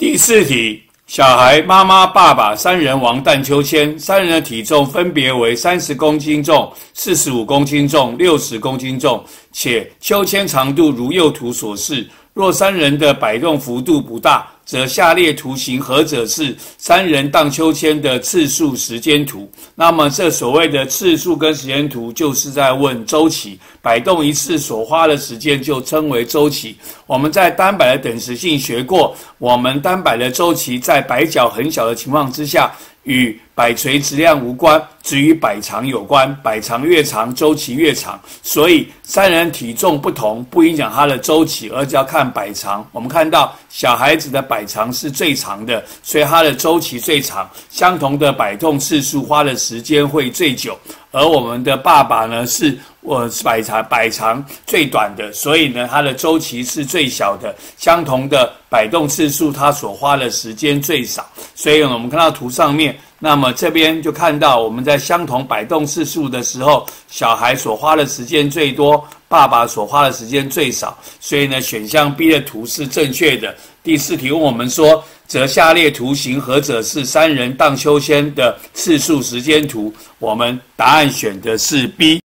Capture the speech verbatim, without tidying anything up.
第四题，小孩、妈妈、爸爸三人王荡秋千，三人的体重分别为三十公斤重、四十五公斤重、六十公斤重，且秋千长度如右图所示。若三人的摆动幅度不大，则下列图形何者是三人荡秋千的次数时间图？那么这所谓的次数跟时间图，就是在问周期，摆动一次所花的时间就称为周期。我们在单摆的等时性学过，我们单摆的周期在摆角很小的情况之下，与摆锤质量无关，只与摆长有关，摆长越长，周期越长。所以三人体重不同，不影响它的周期，而只要看摆长。我们看到小孩子的摆长是最长的，所以它的周期最长，相同的摆动次数花的时间会最久。而我们的爸爸呢，是我摆长摆长最短的，所以呢，它的周期是最小的，相同的摆动次数，它所花的时间最少。所以呢，我们看到图上面，那么这边就看到我们在相同摆动次数的时候，小孩所花的时间最多，爸爸所花的时间最少。所以呢，选项 B 的图是正确的。第四题问我们说，则下列图形何者是三人荡秋千的次数时间图？我们答案选的是 B。